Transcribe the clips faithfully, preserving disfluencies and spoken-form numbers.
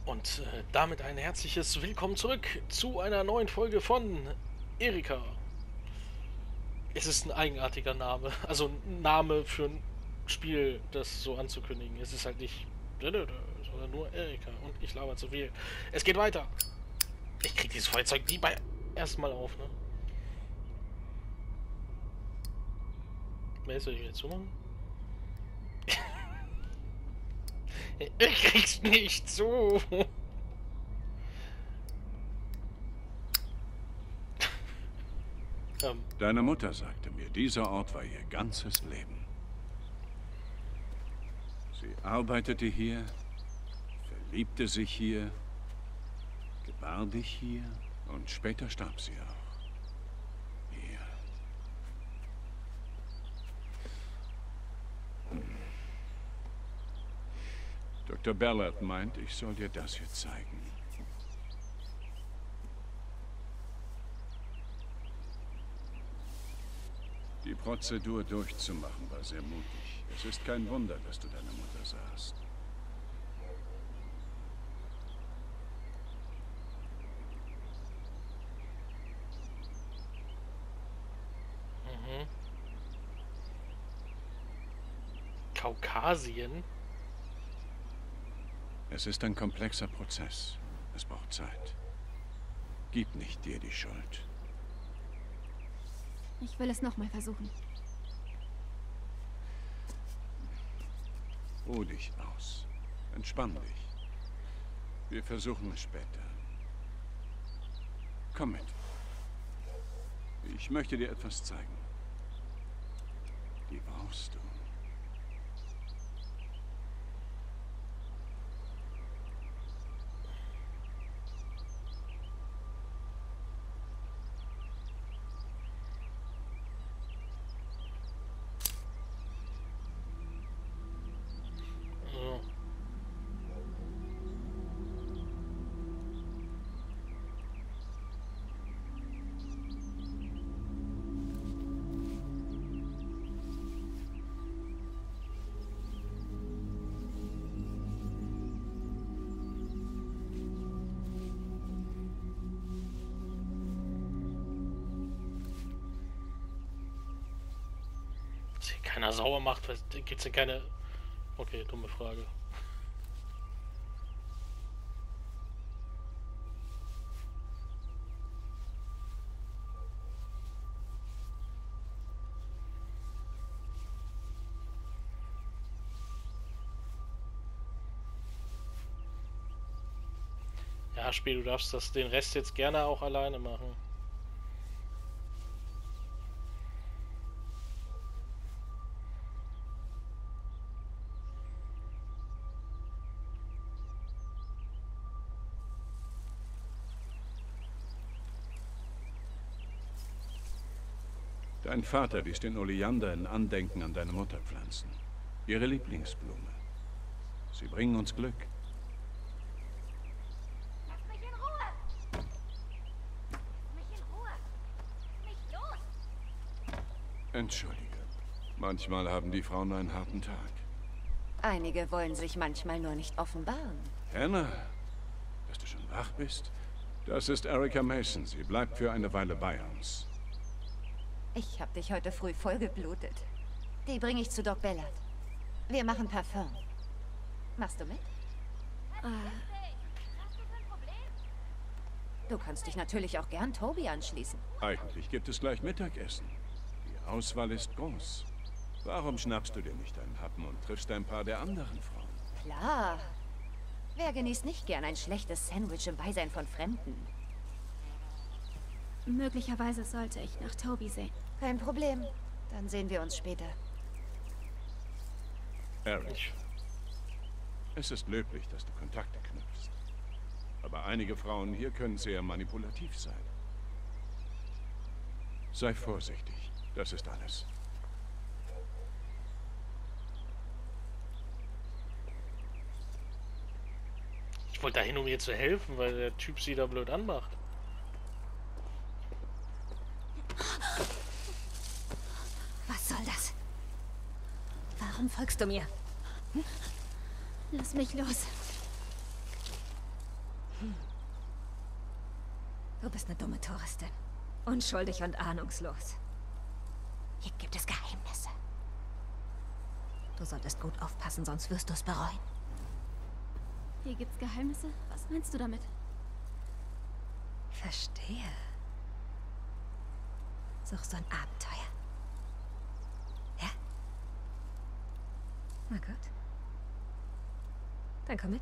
Und äh, damit ein herzliches Willkommen zurück zu einer neuen Folge von Erika. Es ist ein eigenartiger Name, also ein Name für ein Spiel, das so anzukündigen. Es ist halt nicht sondern nur Erika und ich laber zu viel. Es geht weiter. Ich krieg dieses Feuerzeug nie beim ersten Mal auf, ne? Wer soll ich wieder zumachen? Ich krieg's nicht zu. ähm. Deine Mutter sagte mir, dieser Ort war ihr ganzes Leben. Sie arbeitete hier, verliebte sich hier, gebar dich hier und später starb sie auch. Hier. Hm. Doktor Ballard meint, ich soll dir das hier zeigen. Die Prozedur durchzumachen war sehr mutig. Es ist kein Wunder, dass du deine Mutter sahst. Mhm. Kaukasien? Es ist ein komplexer Prozess. Es braucht Zeit. Gib nicht dir die Schuld. Ich will es nochmal versuchen. Ruh dich aus. Entspann dich. Wir versuchen es später. Komm mit. Ich möchte dir etwas zeigen. Die brauchst du. Keiner sauer macht, gibt's denn keine... Okay, dumme Frage. Ja, Spiel, du darfst das den Rest jetzt gerne auch alleine machen. Dein Vater ließ den Oleander in Andenken an deine Mutter pflanzen. Ihre Lieblingsblume. Sie bringen uns Glück. Lass mich in Ruhe! Lass mich in Ruhe! Nicht los! Entschuldige. Manchmal haben die Frauen einen harten Tag. Einige wollen sich manchmal nur nicht offenbaren. Hannah, dass du schon wach bist? Das ist Erika Mason. Sie bleibt für eine Weile bei uns. Ich habe dich heute früh vollgeblutet. Die bringe ich zu Doc Ballard. Wir machen Parfum. Machst du mit? Äh, Hast du für ein Problem? Du kannst dich natürlich auch gern Toby anschließen. Eigentlich gibt es gleich Mittagessen. Die Auswahl ist groß. Warum schnappst du dir nicht einen Happen und triffst ein paar der anderen Frauen? Klar. Wer genießt nicht gern ein schlechtes Sandwich im Beisein von Fremden? möglicherweise sollte ich nach Toby sehen. Kein Problem. Dann sehen wir uns später. Eric, es ist löblich, dass du Kontakte knüpfst. Aber einige Frauen hier können sehr manipulativ sein. Sei vorsichtig. Das ist alles. Ich wollte dahin, um ihr zu helfen, weil der Typ sie da blöd anmacht. Was soll das? Warum folgst du mir? Hm? Lass mich los. Du bist eine dumme Touristin. Unschuldig und ahnungslos. Hier gibt es Geheimnisse. Du solltest gut aufpassen, sonst wirst du es bereuen. Hier gibt's Geheimnisse? Was meinst du damit? Verstehe. Suchst du ein Abenteuer? Ja? Na gut. Dann komm mit.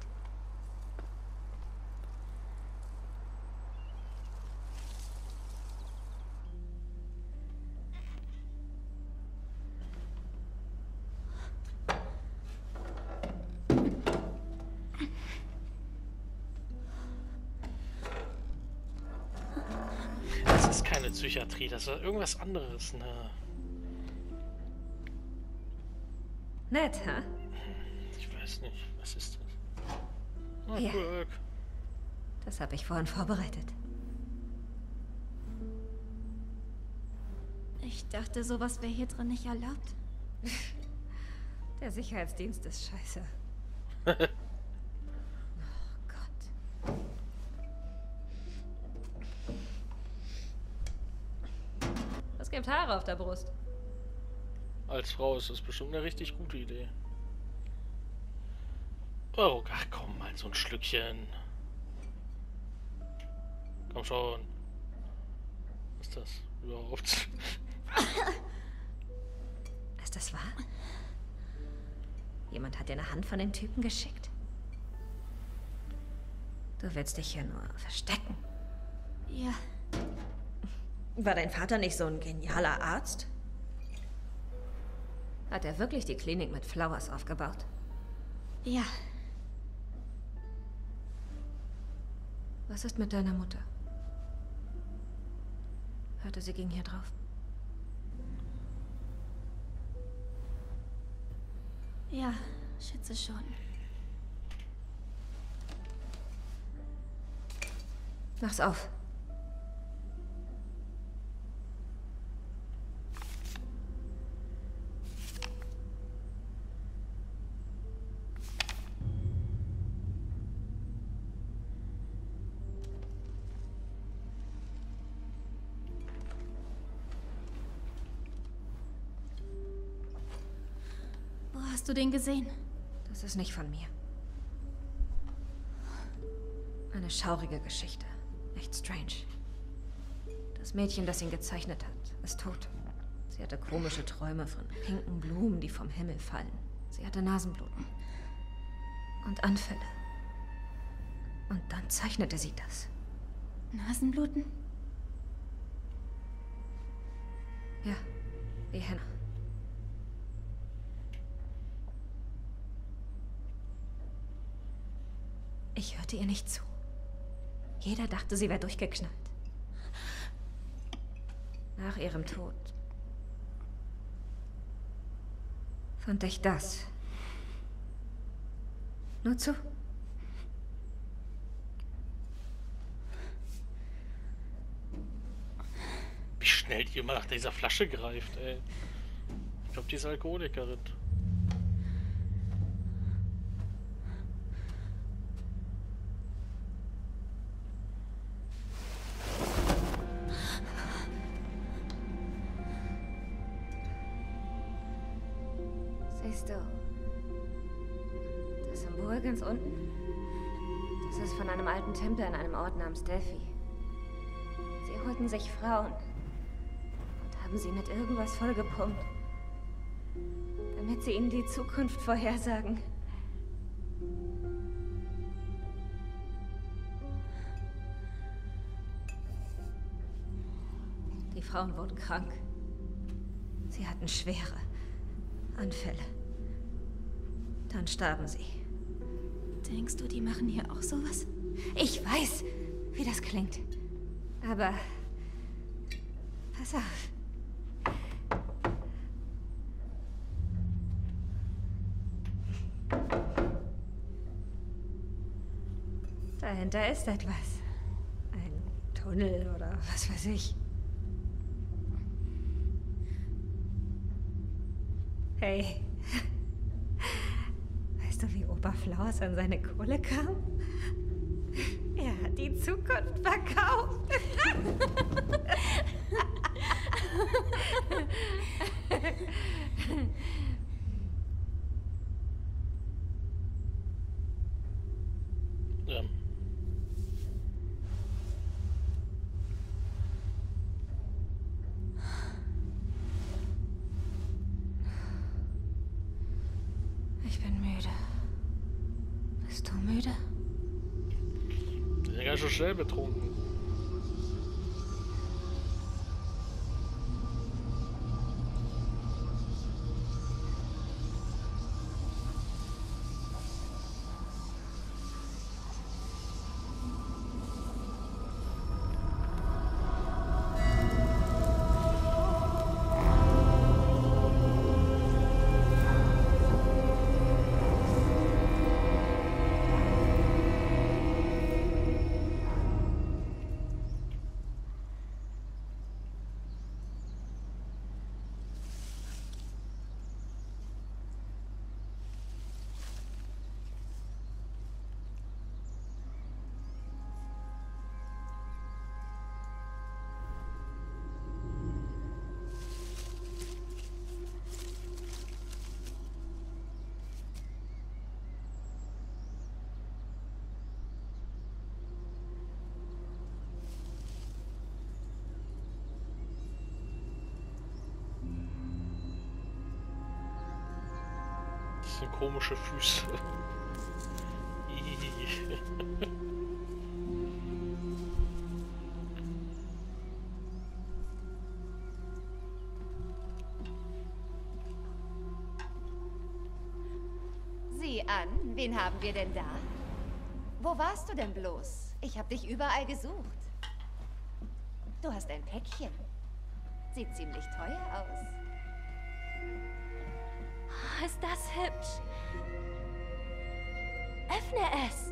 Das ist keine Psychiatrie, das ist irgendwas anderes, ne? Nett, ha? Huh? Ich weiß nicht, was ist das? Oh, Ja. cool. Das habe ich vorhin vorbereitet. Ich dachte, sowas wäre hier drin nicht erlaubt. Der Sicherheitsdienst ist scheiße. Oh Gott. Es gibt Haare auf der Brust. Als Frau ist das bestimmt eine richtig gute Idee. Oh, ach komm, mal so ein Schlückchen. Komm schon. Was ist das überhaupt? Ist das wahr? Jemand hat dir eine Hand von dem Typen geschickt? Du willst dich hier nur verstecken. Ja, War dein Vater nicht so ein genialer Arzt? Hat er wirklich die Klinik mit Flowers aufgebaut? ja. Was ist mit deiner Mutter? Hörte, sie ging hier drauf. Ja, schätze schon. Mach's auf. Wo hast du den gesehen? Das ist nicht von mir. Eine schaurige Geschichte. Echt strange. Das Mädchen, das ihn gezeichnet hat, ist tot. Sie hatte komische Träume von pinken Blumen, die vom Himmel fallen. Sie hatte Nasenbluten. Und Anfälle. Und dann zeichnete sie das. Nasenbluten? Ja, wie Henna. Ich hörte ihr nicht zu. Jeder dachte, sie wäre durchgeknallt. Nach ihrem Tod fand ich das. Nur zu. Wie schnell die immer nach dieser Flasche greift, ey. Ich glaube, die ist Alkoholikerin. Siehst du, das Symbol ganz unten? Das ist von einem alten Tempel an einem Ort namens Delphi. Sie holten sich Frauen und haben sie mit irgendwas vollgepumpt, damit sie ihnen die Zukunft vorhersagen. Die Frauen wurden krank. Sie hatten schwere Anfälle. Dann starben sie. Denkst du, die machen hier auch sowas? Ich weiß, wie das klingt. Aber pass auf. Dahinter ist etwas. Ein Tunnel oder was weiß ich. Hey. Weißt du, wie Opa Flowers an seine Kohle kam? Er hat die Zukunft verkauft. Ja. Ich bin müde. Bist du müde? Ja, ganz schön schnell betrunken. Das sind komische Füße. Ih. Sieh an, wen haben wir denn da? Wo warst du denn bloß? Ich habe dich überall gesucht. Du hast ein Päckchen. Sieht ziemlich teuer aus. Oh, ist das hübsch. Öffne es.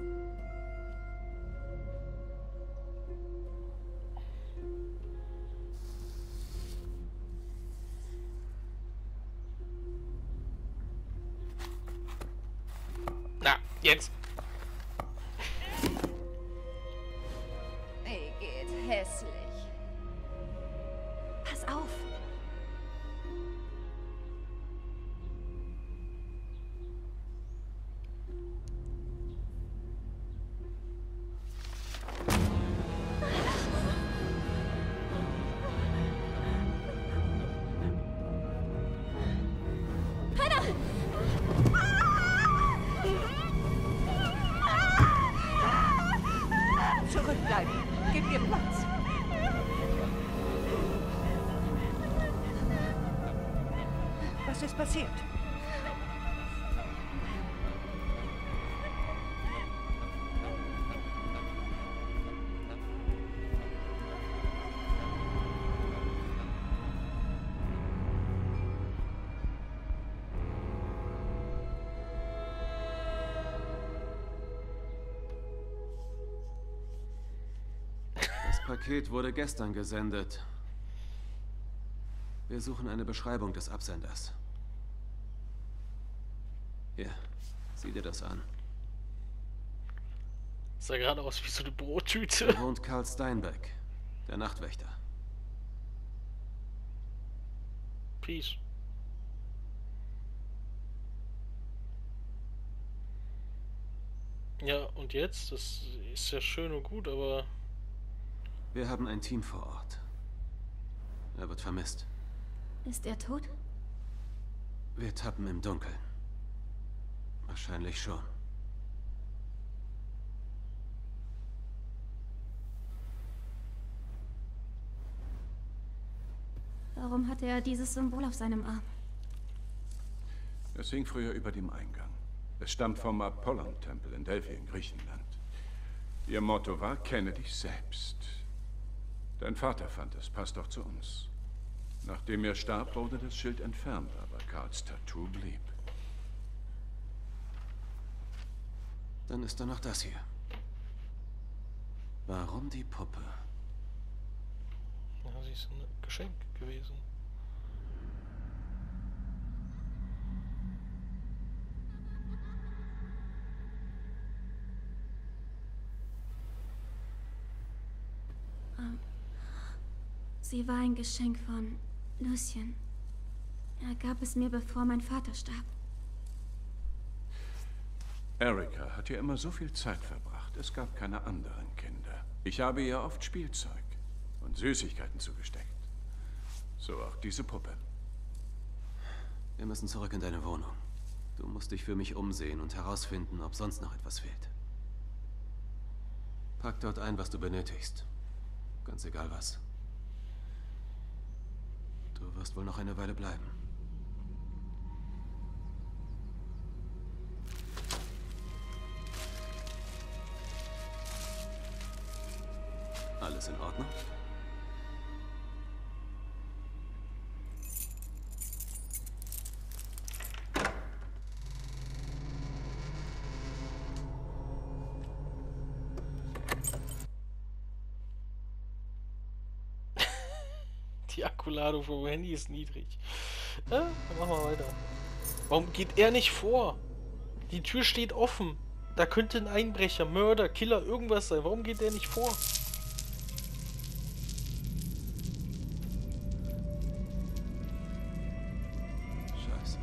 Na, jetzt. Igitt, hässlich. Pass auf. Zurückbleiben. Gib mir Platz. Was ist passiert? Das Paket wurde gestern gesendet. Wir suchen eine Beschreibung des Absenders. Hier, sieh dir das an. Sah gerade aus wie so eine Brottüte. Da wohnt Karl Steinbeck, der Nachtwächter. Peace. Ja, und jetzt? Das ist ja schön und gut, aber... Wir haben ein Team vor Ort. Er wird vermisst. Ist er tot? Wir tappen im Dunkeln. Wahrscheinlich schon. Warum hatte er dieses Symbol auf seinem Arm? Es hing früher über dem Eingang. Es stammt vom Apollon-Tempel in Delphi in Griechenland. Ihr Motto war, kenne dich selbst. Dein Vater fand es, passt doch zu uns. Nachdem er starb, wurde das Schild entfernt, aber Karls Tattoo blieb. Dann ist da noch das hier. Warum die Puppe? Ja, sie ist ein Geschenk gewesen. Sie war ein Geschenk von Lucien. Er gab es mir, bevor mein Vater starb. Erika hat hier immer so viel Zeit verbracht. Es gab keine anderen Kinder. Ich habe ihr oft Spielzeug und Süßigkeiten zugesteckt. So auch diese Puppe. Wir müssen zurück in deine Wohnung. Du musst dich für mich umsehen und herausfinden, ob sonst noch etwas fehlt. Pack dort ein, was du benötigst. Ganz egal was. Du wirst wohl noch eine Weile bleiben. Alles in Ordnung? Die Akkuladung vom Handy ist niedrig. Äh, dann machen wir weiter. Warum geht er nicht vor? Die Tür steht offen. Da könnte ein Einbrecher, Mörder, Killer, irgendwas sein. Warum geht er nicht vor? Scheiße.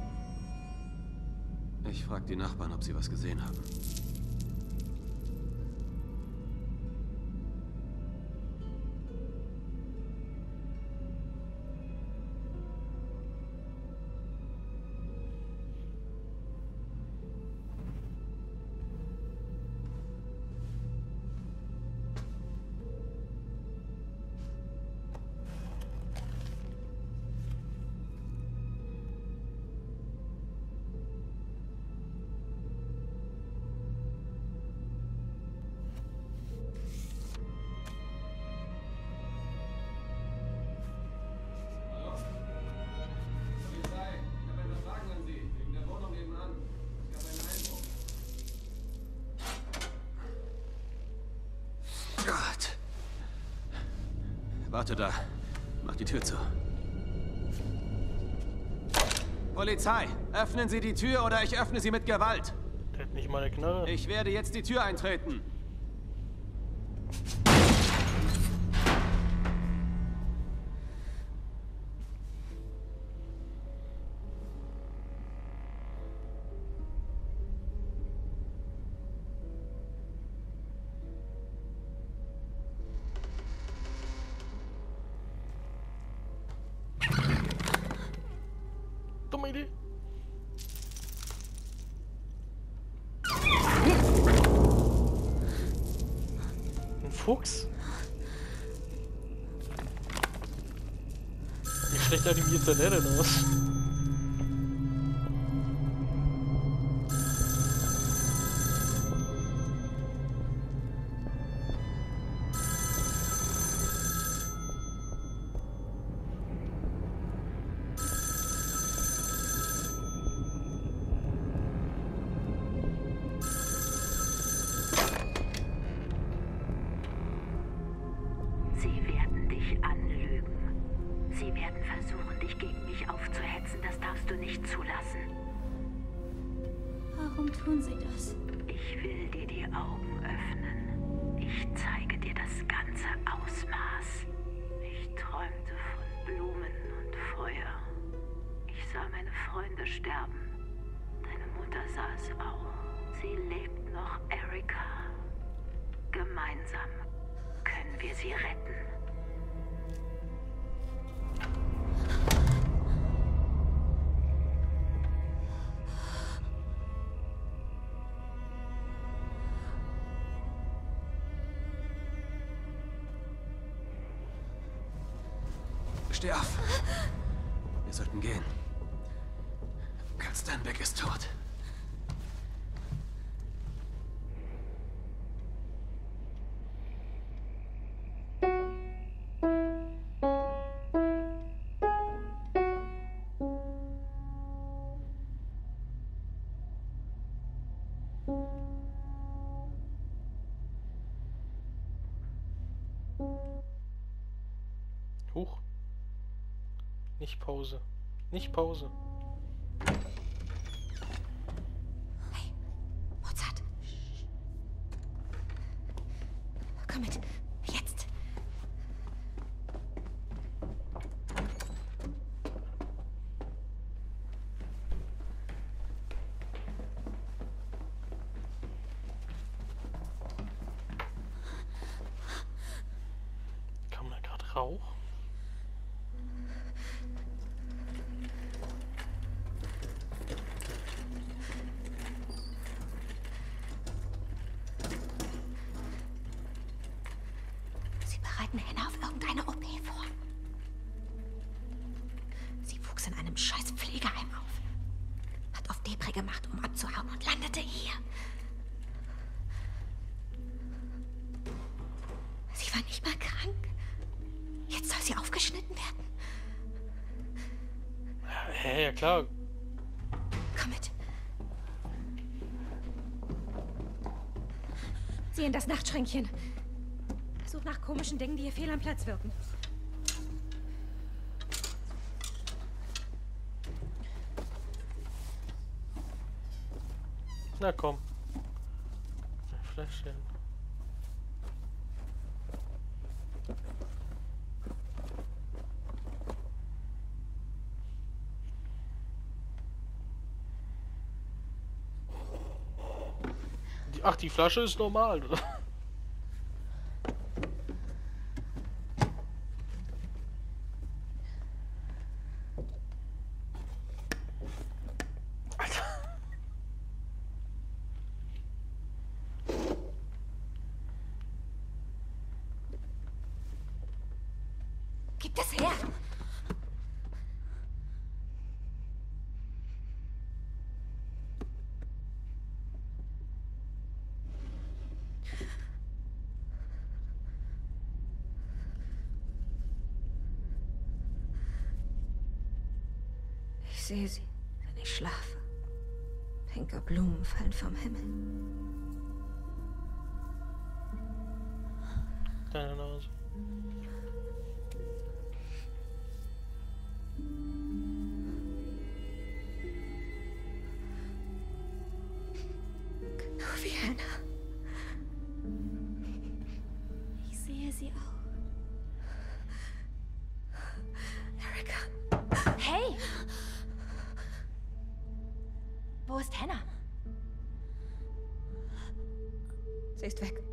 Ich frag die Nachbarn, ob sie was gesehen haben. Warte da. Mach die Tür zu. Polizei! Öffnen Sie die Tür oder ich öffne sie mit Gewalt! Der hat nicht mal eine Knarre. Ich werde jetzt die Tür eintreten. Dumme Idee. Ein Fuchs? Wie schlecht animiert sah der denn aus? Warum tun sie das? Ich will dir die Augen öffnen. Ich zeige dir das ganze Ausmaß. Ich träumte von Blumen und Feuer. Ich sah meine Freunde sterben. Deine Mutter sah es auch. Sie lebt noch, Erika. Gemeinsam können wir sie retten. Steh auf. Wir sollten gehen. Karl Stanback ist tot. Huch. Nicht Pause. Nicht Pause. Hey, Mozart. Komm mit. Jetzt. bereiten Hannah auf irgendeine O P vor. Sie wuchs in einem scheiß Pflegeheim auf. Hat auf Depre gemacht, um abzuhauen und landete hier. Sie war nicht mal krank. Jetzt soll sie aufgeschnitten werden. Ja, ja klar. Komm mit. Sieh in das Nachtschränkchen. Such nach komischen Dingen, die hier fehl am Platz wirken. Na komm. Fläschchen. Die, ach, die Flasche ist normal. Gib das her! Ich sehe sie, wenn ich schlafe. Pinke Blumen fallen vom Himmel. Deine Nase. Genau wie Hannah. Ich sehe sie auch. Erica. Hey! Wo ist Hannah? Sie ist weg.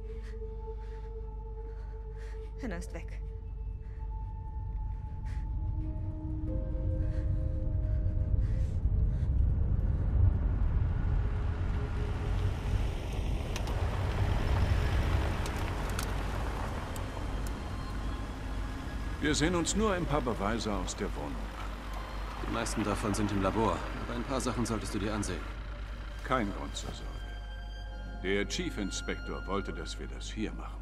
Hannah ist weg. Wir sehen uns nur ein paar Beweise aus der Wohnung an. Die meisten davon sind im Labor, aber ein paar Sachen solltest du dir ansehen. Kein Grund zur Sorge. Der Chief Inspector wollte, dass wir das hier machen.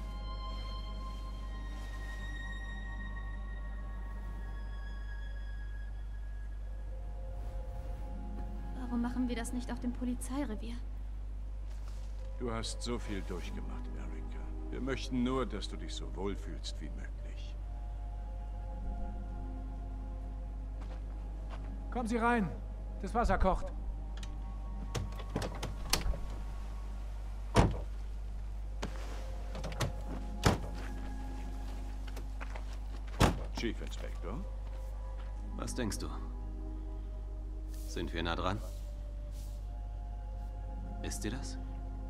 Warum machen wir das nicht auf dem Polizeirevier? Du hast so viel durchgemacht, Erica. Wir möchten nur, dass du dich so wohlfühlst wie möglich. Kommen Sie rein. Das Wasser kocht. Chief Inspector? Was denkst du? Sind wir nah dran? Ist dir das?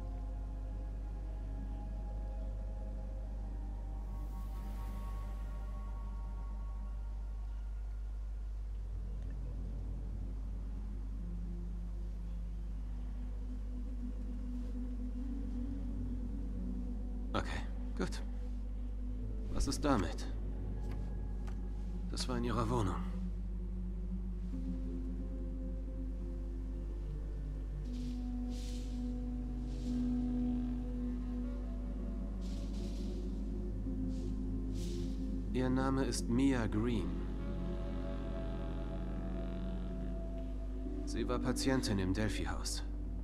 Okay, gut. Was ist damit? Das war in ihrer Wohnung. Ihr Name ist Mia Green. Sie war Patientin im Delphi-Haus.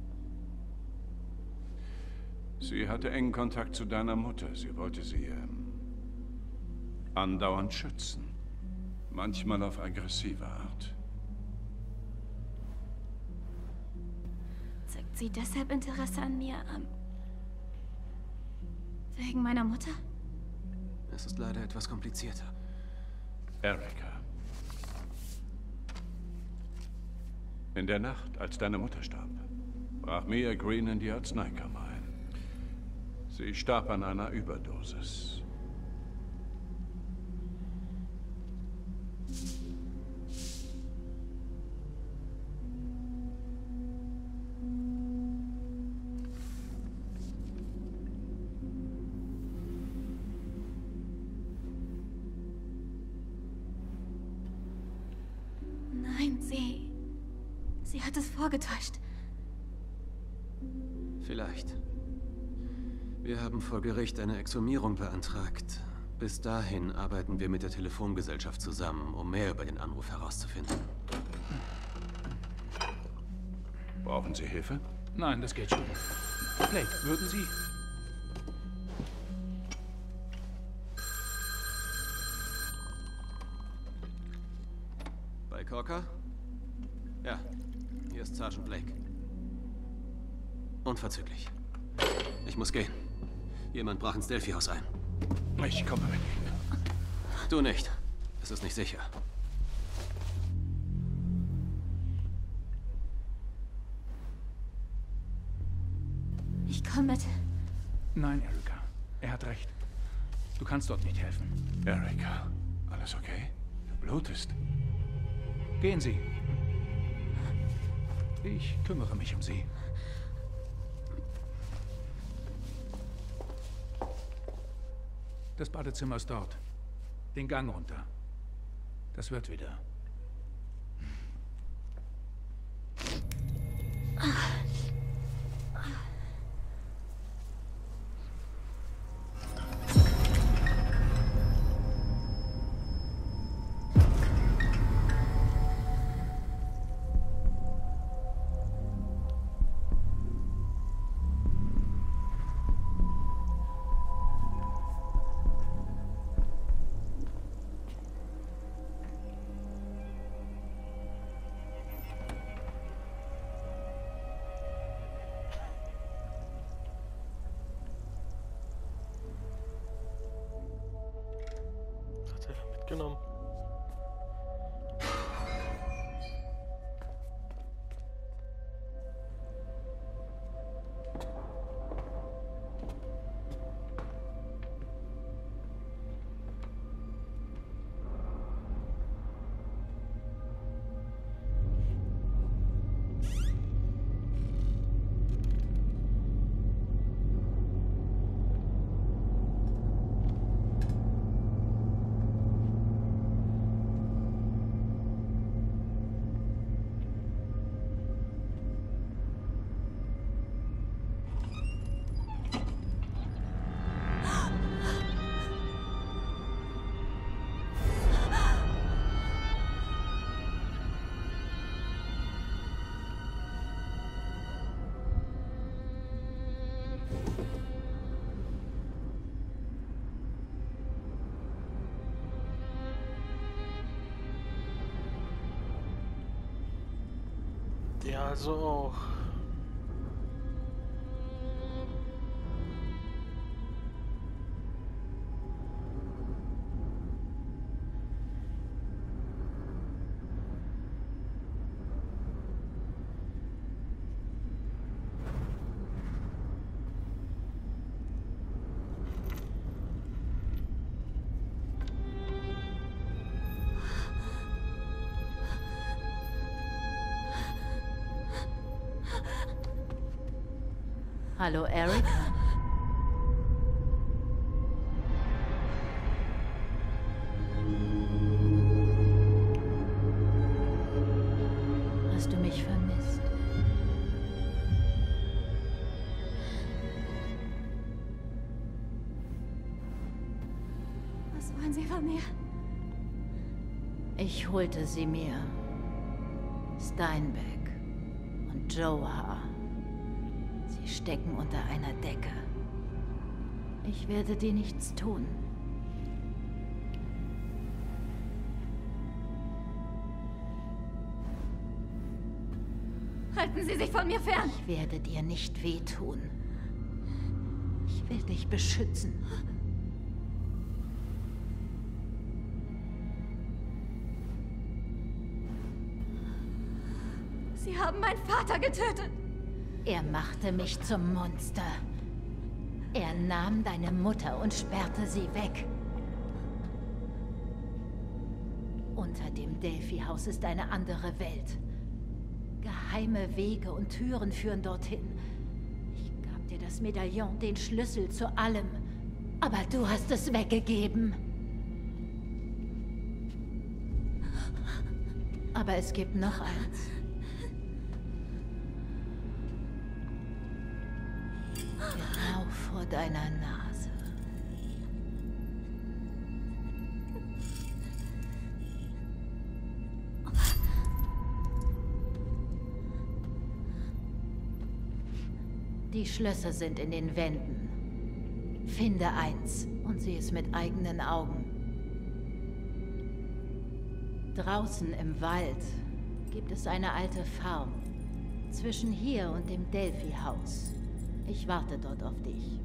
Sie hatte engen Kontakt zu deiner Mutter. Sie wollte sie ähm, andauernd schützen. Manchmal auf aggressive Art. Zeigt sie deshalb Interesse an mir? Ähm, wegen meiner Mutter? Es ist leider etwas komplizierter. Erica. In der Nacht, als deine Mutter starb, brach Mia Green in die Arzneikammer ein. Sie starb an einer Überdosis. Sie hat es vorgetäuscht. Vielleicht. Wir haben vor Gericht eine Exhumierung beantragt. Bis dahin arbeiten wir mit der Telefongesellschaft zusammen, um mehr über den Anruf herauszufinden. Brauchen Sie Hilfe? Nein, das geht schon. Blake, würden Sie... Bei Corker? Ja, hier ist Sergeant Blake. Unverzüglich. Ich muss gehen. Jemand brach ins Delphi-Haus ein. Ich komme mit Ihnen. Du nicht. Es ist nicht sicher. Ich komme mit. Nein, Erika. Er hat recht. Du kannst dort nicht helfen. Erika, alles okay? Du blutest. Gehen Sie. Ich kümmere mich um Sie. Das Badezimmer ist dort. Den Gang runter. Das wird wieder. Genommen. Ja, also auch. Hallo, Erika. Hast du mich vermisst? Was wollen Sie von mir? Ich holte sie mir. Steinbeck und Joa. Sie stecken unter einer Decke. Ich werde dir nichts tun. Halten Sie sich von mir fern! Ich werde dir nicht wehtun. Ich will dich beschützen. Sie haben meinen Vater getötet! Er machte mich zum Monster. Er nahm deine Mutter und sperrte sie weg. Unter dem Delphi-Haus ist eine andere Welt. Geheime Wege und Türen führen dorthin. Ich gab dir das Medaillon, den Schlüssel zu allem. Aber du hast es weggegeben. Aber es gibt noch eins. vor deiner Nase. Die Schlösser sind in den Wänden. Finde eins und sieh es mit eigenen Augen. Draußen im Wald gibt es eine alte Farm. Zwischen hier und dem Delphi-Haus. Ich warte dort auf dich.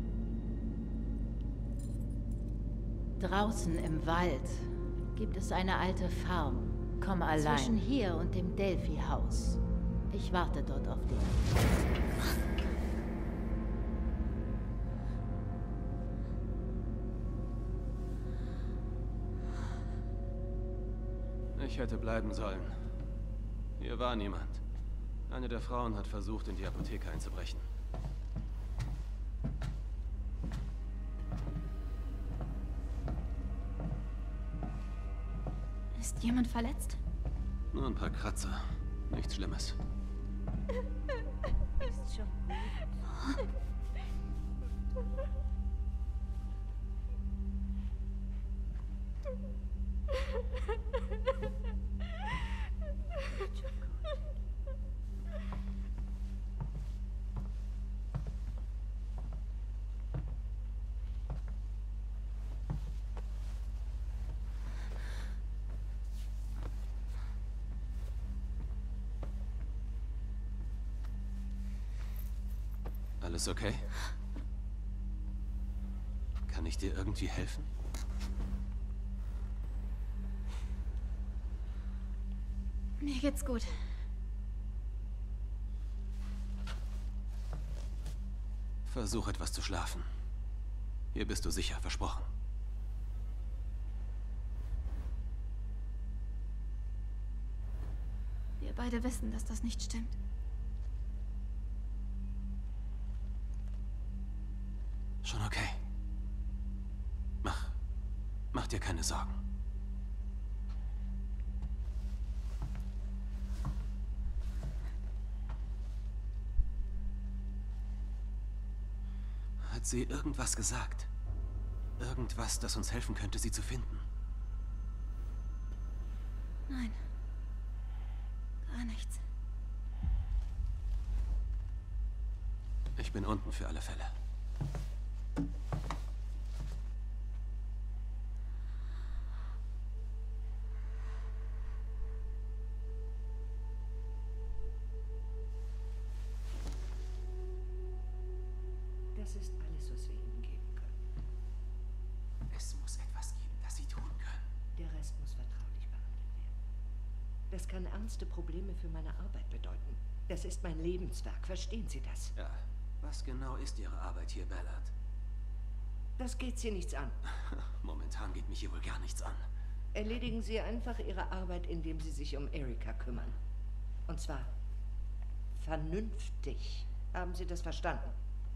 Draußen im Wald gibt es eine alte Farm. Komm allein. Zwischen hier und dem Delphi-Haus. Ich warte dort auf dich. Ich hätte bleiben sollen. Hier war niemand. Eine der Frauen hat versucht, in die Apotheke einzubrechen. Ist jemand verletzt? Nur ein paar Kratzer. Nichts Schlimmes. Ist schon gut. Alles okay? Kann ich dir irgendwie helfen? Mir geht's gut. Versuch etwas zu schlafen. Hier bist du sicher, versprochen. Wir beide wissen, dass das nicht stimmt. Schon okay. Mach. Mach dir keine Sorgen. Hat sie irgendwas gesagt? Irgendwas, das uns helfen könnte, sie zu finden? Nein. Gar nichts. Ich bin unten für alle Fälle. Das ist alles, was wir ihnen geben können. Es muss etwas geben, das sie tun können. Der Rest muss vertraulich behandelt werden. Das kann ernste Probleme für meine Arbeit bedeuten. Das ist mein Lebenswerk, verstehen Sie das? Ja. Was genau ist Ihre Arbeit hier, Ballard? Das geht Sie nichts an. Momentan geht mich hier wohl gar nichts an. Erledigen Sie einfach Ihre Arbeit, indem Sie sich um Erika kümmern. Und zwar vernünftig. Haben Sie das verstanden?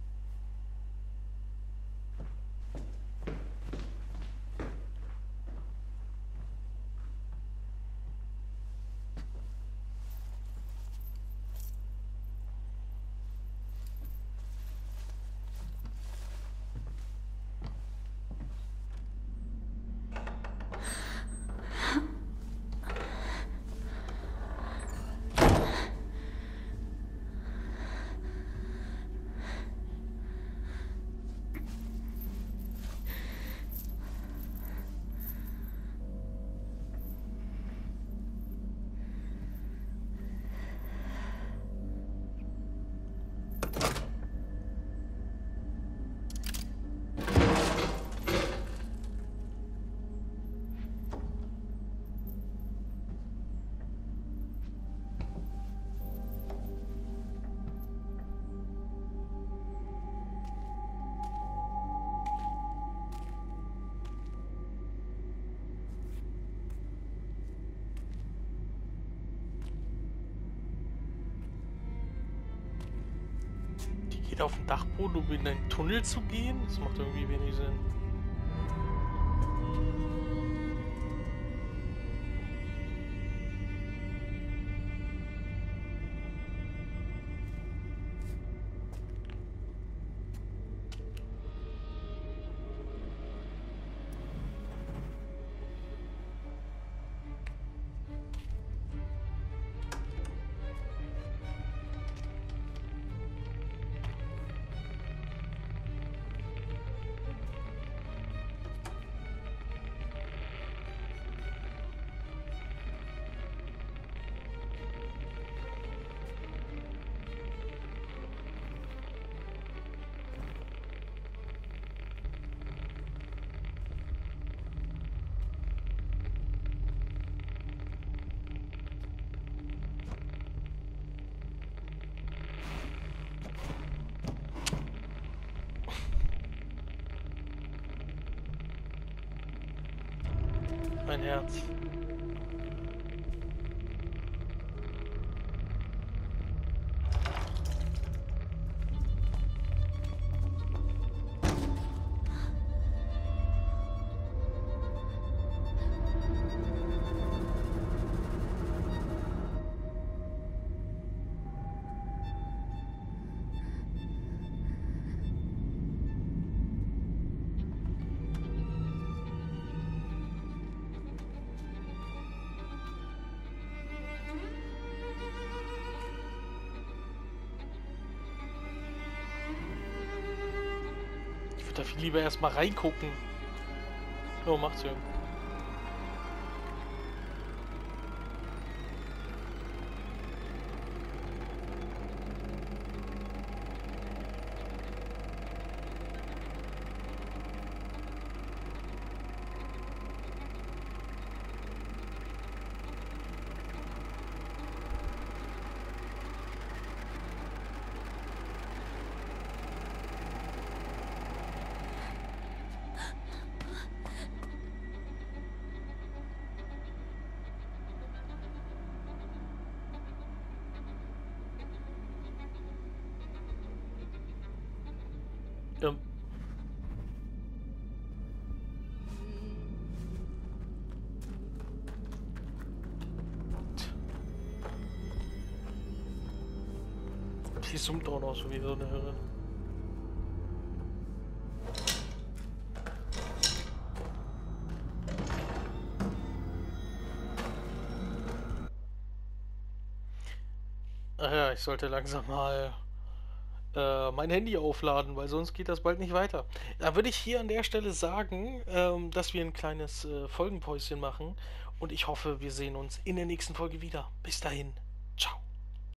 Geht auf den Dachboden, um in einen Tunnel zu gehen? Das macht irgendwie wenig Sinn. Mein Herz. Ich würde da viel lieber erstmal reingucken. Oh, macht's ja. Ja. Die summt auch noch so wie so eine Hörerin. Ach ja, ich sollte langsam mal äh, mein Handy aufladen, weil sonst geht das bald nicht weiter. Da würde ich hier an der Stelle sagen, ähm, dass wir ein kleines äh, Folgenpäuschen machen und ich hoffe, wir sehen uns in der nächsten Folge wieder. Bis dahin, ciao.